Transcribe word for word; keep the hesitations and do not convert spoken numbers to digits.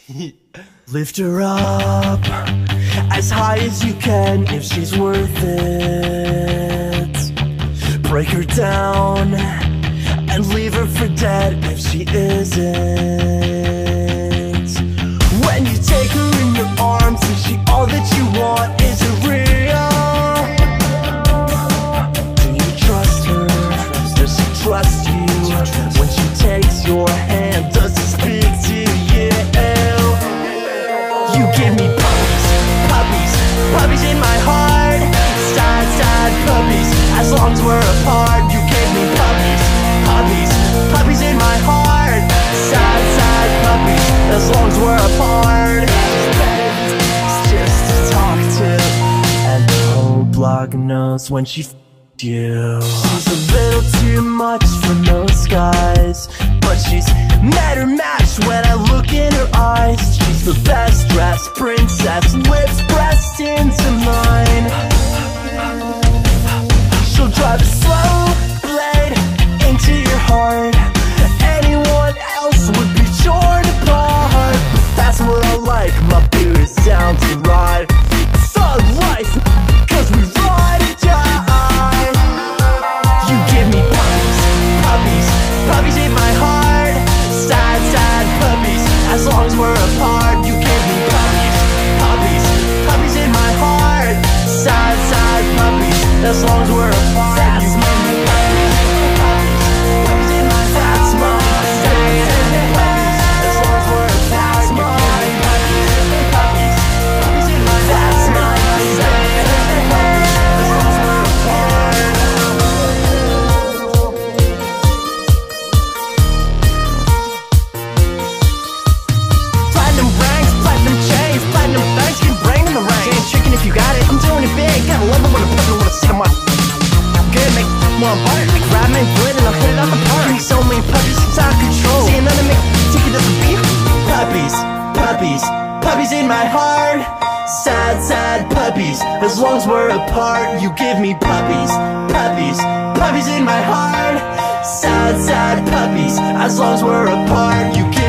Lift her up as high as you can if she's worth it. Break her down and leave her for dead if she isn't. When you take her in your arms, is she all that you want? Is it real? Do you trust her? Does she trust you? When she takes your hand, does it speak to you? You give me puppies, puppies, puppies in my heart. Sad, sad puppies, as long as we're apart. You give me puppies, puppies, puppies in my heart. Sad, sad puppies, as long as we're apart. Just to talk to, and the whole block knows when she f***ed you. She's a little too much for most guys, but she's met her match when I look in her eyes. She's the best dressed princess, lips pressed into mine. She'll drive a slow blade into your heart. Anyone else would be torn apart, but that's what I like, my beer is down to ride. Thug life, cause we ride or die. You give me puppies, puppies, puppies in my heart. Sad, sad puppies, as long as we're apart. You give me puppies, puppies, puppies in my heart. Sad, sad puppies, as long as we're apart. That's you give me puppies, puppies, puppies in my heart. That's my sad, sad puppies, as long as we're apart. You give me puppies, puppies, puppies in my heart. That's my sad, sad puppies, as long as we're apart. Platinum rings, platinum chains, platinum things, can bring in the rain. Ain't chicken if you got it, I'm doing it big. Gotta love it when a pepper, when I see my good, make more butter. Like grab me good and I'll hit it out the park. Give me so many puppies, it's out of control. See another make take it as a beef. Puppies, puppies, puppies in my heart. Sad, sad puppies, as long as we're apart. You give me puppies, puppies, puppies in my heart. Sad, sad puppies, as long as we're apart. You give